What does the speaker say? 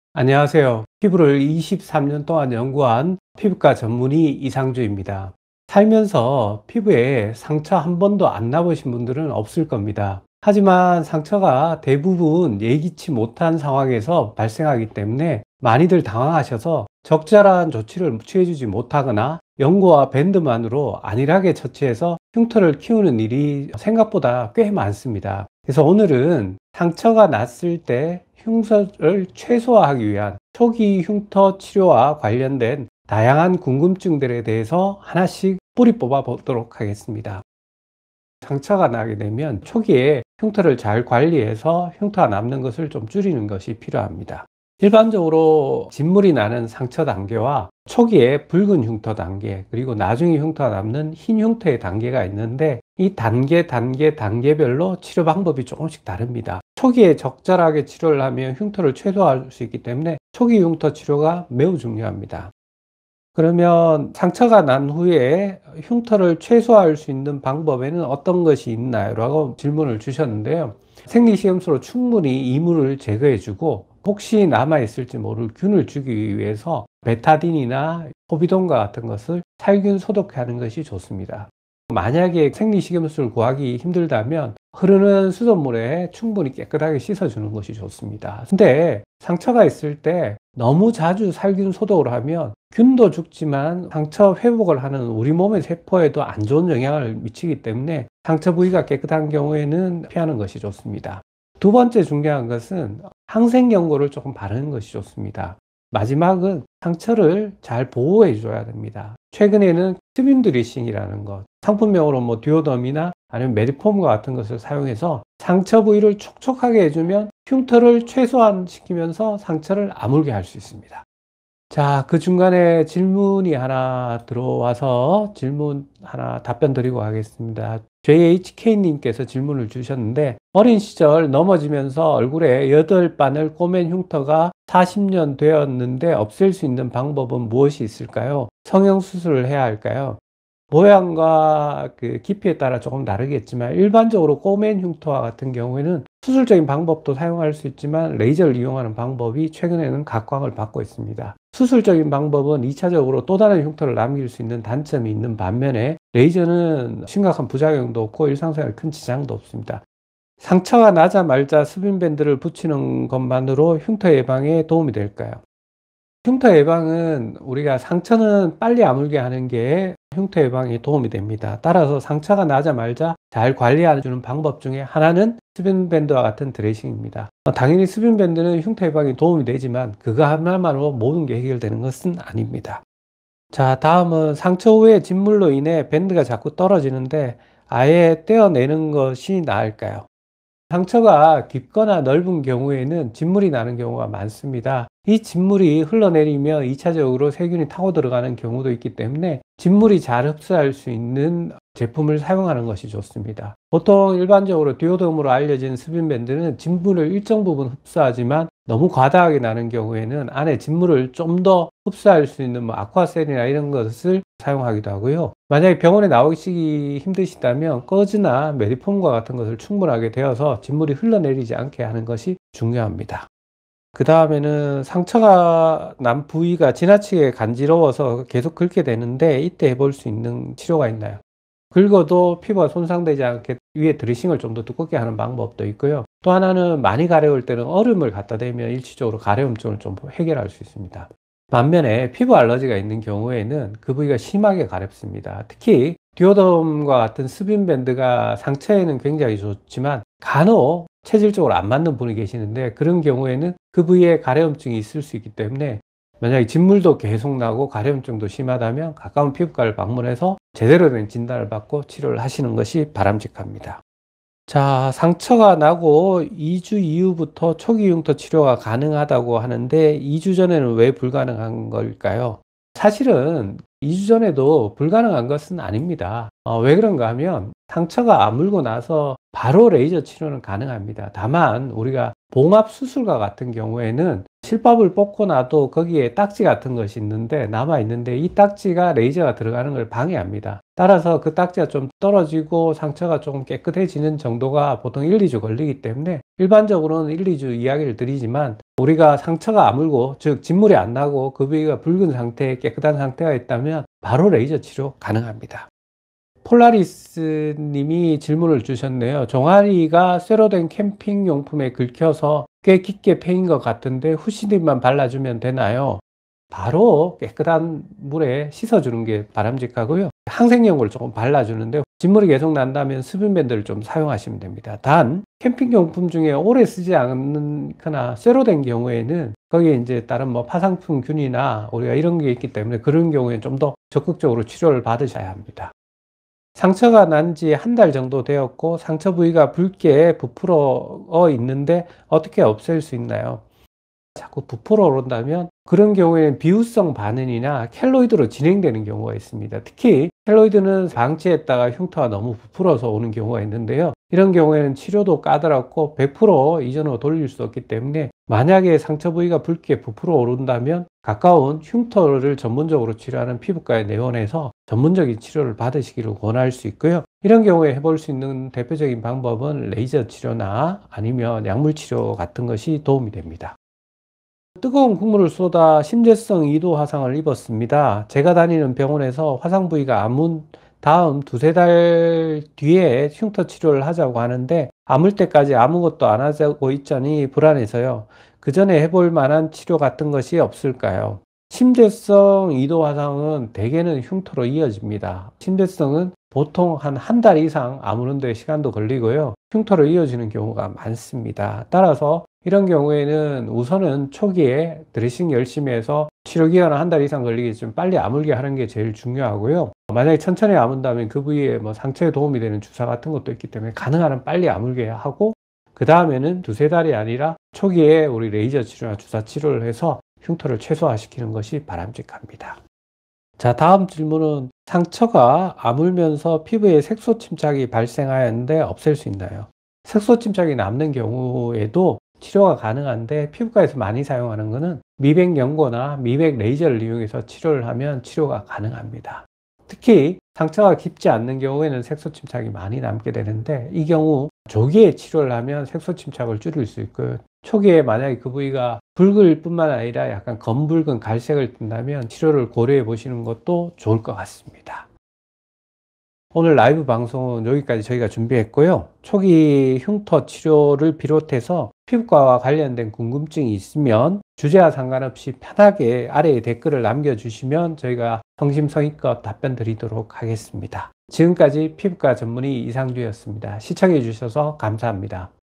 안녕하세요. 피부를 23년 동안 연구한 피부과 전문의 이상주입니다. 살면서 피부에 상처 한 번도 안 나보신 분들은 없을 겁니다. 하지만 상처가 대부분 예기치 못한 상황에서 발생하기 때문에 많이들 당황하셔서 적절한 조치를 취해주지 못하거나 연고와 밴드만으로 안일하게 처치해서 흉터를 키우는 일이 생각보다 꽤 많습니다. 그래서 오늘은 상처가 났을 때 흉터를 최소화하기 위한 초기 흉터 치료와 관련된 다양한 궁금증들에 대해서 하나씩 뿌리 뽑아 보도록 하겠습니다. 상처가 나게 되면 초기에 흉터를 잘 관리해서 흉터가 남는 것을 좀 줄이는 것이 필요합니다. 일반적으로 진물이 나는 상처 단계와 초기에 붉은 흉터 단계, 그리고 나중에 흉터가 남는 흰 흉터의 단계가 있는데, 이 단계별로 치료 방법이 조금씩 다릅니다. 초기에 적절하게 치료를 하면 흉터를 최소화할 수 있기 때문에 초기 흉터 치료가 매우 중요합니다. 그러면 상처가 난 후에 흉터를 최소화할 수 있는 방법에는 어떤 것이 있나요? 라고 질문을 주셨는데요. 생리식염수로 충분히 이물을 제거해주고 혹시 남아있을지 모를 균을 죽이기 위해서 베타딘이나 포비돈과 같은 것을 살균 소독하는 것이 좋습니다. 만약에 생리식염수를 구하기 힘들다면 흐르는 수돗물에 충분히 깨끗하게 씻어주는 것이 좋습니다. 근데 상처가 있을 때 너무 자주 살균 소독을 하면 균도 죽지만 상처 회복을 하는 우리 몸의 세포에도 안 좋은 영향을 미치기 때문에 상처 부위가 깨끗한 경우에는 피하는 것이 좋습니다. 두 번째 중요한 것은 항생 연고를 조금 바르는 것이 좋습니다. 마지막은 상처를 잘 보호해 줘야 됩니다. 최근에는 스빈 드레싱이라는 것, 상품명으로 듀오덤이나 아니면 메디폼과 같은 것을 사용해서 상처 부위를 촉촉하게 해주면 흉터를 최소화시키면서 상처를 아물게 할 수 있습니다. 자, 그 중간에 질문이 하나 들어와서 질문 하나 답변 드리고 가겠습니다. JHK님께서 질문을 주셨는데, 어린 시절 넘어지면서 얼굴에 8반을 꼬맨 흉터가 40년 되었는데 없앨 수 있는 방법은 무엇이 있을까요? 성형수술을 해야 할까요? 모양과 그 깊이에 따라 조금 다르겠지만 일반적으로 꼬맨 흉터와 같은 경우에는 수술적인 방법도 사용할 수 있지만 레이저를 이용하는 방법이 최근에는 각광을 받고 있습니다. 수술적인 방법은 2차적으로 또 다른 흉터를 남길 수 있는 단점이 있는 반면에 레이저는 심각한 부작용도 없고 일상생활에 큰 지장도 없습니다. 상처가 나자마자 스빈밴드를 붙이는 것만으로 흉터 예방에 도움이 될까요? 흉터 예방은 우리가 상처는 빨리 아물게 하는 게 흉터 예방에 도움이 됩니다. 따라서 상처가 나자마자 잘 관리해주는 방법 중에 하나는 스빈밴드와 같은 드레싱입니다. 당연히 스빈밴드는 흉터 예방에 도움이 되지만 그거 하나만으로 모든 게 해결되는 것은 아닙니다. 자, 다음은 상처 후에 진물로 인해 밴드가 자꾸 떨어지는데 아예 떼어내는 것이 나을까요? 상처가 깊거나 넓은 경우에는 진물이 나는 경우가 많습니다. 이 진물이 흘러내리며 2차적으로 세균이 타고 들어가는 경우도 있기 때문에 진물이 잘 흡수할 수 있는 제품을 사용하는 것이 좋습니다. 보통 일반적으로 디오덤으로 알려진 스빈밴드는 진물을 일정 부분 흡수하지만 너무 과다하게 나는 경우에는 안에 진물을 좀 더 흡수할 수 있는 아쿠아셀이나 이런 것을 사용하기도 하고요. 만약에 병원에 나오시기 힘드시다면 거즈나 메디폼과 같은 것을 충분하게 되어서 진물이 흘러내리지 않게 하는 것이 중요합니다. 그 다음에는 상처가 난 부위가 지나치게 간지러워서 계속 긁게 되는데 이때 해볼 수 있는 치료가 있나요? 긁어도 피부가 손상되지 않게 위에 드레싱을 좀 더 두껍게 하는 방법도 있고요. 또 하나는 많이 가려울 때는 얼음을 갖다 대면 일시적으로 가려움증을 좀 해결할 수 있습니다. 반면에 피부 알러지가 있는 경우에는 그 부위가 심하게 가렵습니다. 특히 디오덤과 같은 스빈밴드가 상처에는 굉장히 좋지만 간혹 체질적으로 안 맞는 분이 계시는데 그런 경우에는 그 부위에 가려움증이 있을 수 있기 때문에 만약에 진물도 계속 나고 가려움증도 심하다면 가까운 피부과를 방문해서 제대로 된 진단을 받고 치료를 하시는 것이 바람직합니다. 자, 상처가 나고 2주 이후부터 초기 흉터 치료가 가능하다고 하는데 2주 전에는 왜 불가능한 걸까요? 사실은 2주 전에도 불가능한 것은 아닙니다. 왜 그런가 하면 상처가 아물고 나서 바로 레이저 치료는 가능합니다. 다만 우리가 봉합 수술과 같은 경우에는 실밥을 뽑고 나도 거기에 딱지 같은 것이 있는데 남아 있는데 이 딱지가 레이저가 들어가는 걸 방해합니다. 따라서 그 딱지가 좀 떨어지고 상처가 좀 깨끗해지는 정도가 보통 1, 2주 걸리기 때문에 일반적으로는 1, 2주 이야기를 드리지만 우리가 상처가 아물고 즉 진물이 안 나고 그 부위가 붉은 상태, 깨끗한 상태가 있다면 바로 레이저 치료 가능합니다. 폴라리스 님이 질문을 주셨네요. 종아리가 쇠로된 캠핑 용품에 긁혀서 꽤 깊게 패인 것 같은데 후시딘만 발라주면 되나요? 바로 깨끗한 물에 씻어주는 게 바람직하고요. 항생연고를 조금 발라주는데 진물이 계속 난다면 수분밴드를 좀 사용하시면 됩니다. 단 캠핑 용품 중에 오래 쓰지 않거나 쇠로된 경우에는 거기에 이제 다른 뭐 파상풍균이나 우리가 이런 게 있기 때문에 그런 경우에는 좀 더 적극적으로 치료를 받으셔야 합니다. 상처가 난 지 한 달 정도 되었고 상처 부위가 붉게 부풀어 있는데 어떻게 없앨 수 있나요? 자꾸 부풀어 오른다면 그런 경우에는 비후성 반응이나 켈로이드로 진행되는 경우가 있습니다. 특히 켈로이드는 방치했다가 흉터가 너무 부풀어서 오는 경우가 있는데요. 이런 경우에는 치료도 까다롭고 100% 이전으로 돌릴 수 없기 때문에 만약에 상처 부위가 붉게 부풀어 오른다면 가까운 흉터를 전문적으로 치료하는 피부과에 내원해서 전문적인 치료를 받으시기를 권할 수 있고요. 이런 경우에 해볼 수 있는 대표적인 방법은 레이저 치료나 아니면 약물 치료 같은 것이 도움이 됩니다. 뜨거운 국물을 쏟아 심재성 2도 화상을 입었습니다. 제가 다니는 병원에서 화상 부위가 아문 다음 두세 달 뒤에 흉터 치료를 하자고 하는데 아물 때까지 아무것도 안 하고 있자니 불안해서요. 그 전에 해볼 만한 치료 같은 것이 없을까요? 심재성 2도 화상은 대개는 흉터로 이어집니다. 심재성은 보통 한 달 이상 아무는 데 시간도 걸리고요. 흉터로 이어지는 경우가 많습니다. 따라서 이런 경우에는 우선은 초기에 드레싱 열심히 해서 치료 기간은 한 달 이상 걸리겠지만 빨리 아물게 하는 게 제일 중요하고요. 만약에 천천히 아문다면 그 부위에 뭐 상처에 도움이 되는 주사 같은 것도 있기 때문에 가능한 한 빨리 아물게 하고 그 다음에는 두세 달이 아니라 초기에 우리 레이저 치료나 주사 치료를 해서 흉터를 최소화시키는 것이 바람직합니다. 자, 다음 질문은 상처가 아물면서 피부에 색소 침착이 발생하였는데 없앨 수 있나요? 색소 침착이 남는 경우에도 치료가 가능한데 피부과에서 많이 사용하는 것은 미백 연고나 미백 레이저를 이용해서 치료를 하면 치료가 가능합니다. 특히 상처가 깊지 않는 경우에는 색소 침착이 많이 남게 되는데 이 경우 조기에 치료를 하면 색소 침착을 줄일 수 있고요. 초기에 만약에 그 부위가 붉을 뿐만 아니라 약간 검붉은 갈색을 띈다면 치료를 고려해 보시는 것도 좋을 것 같습니다. 오늘 라이브 방송은 여기까지 저희가 준비했고요. 초기 흉터 치료를 비롯해서 피부과와 관련된 궁금증이 있으면 주제와 상관없이 편하게 아래에 댓글을 남겨주시면 저희가 성심성의껏 답변 드리도록 하겠습니다. 지금까지 피부과 전문의 이상주였습니다. 시청해 주셔서 감사합니다.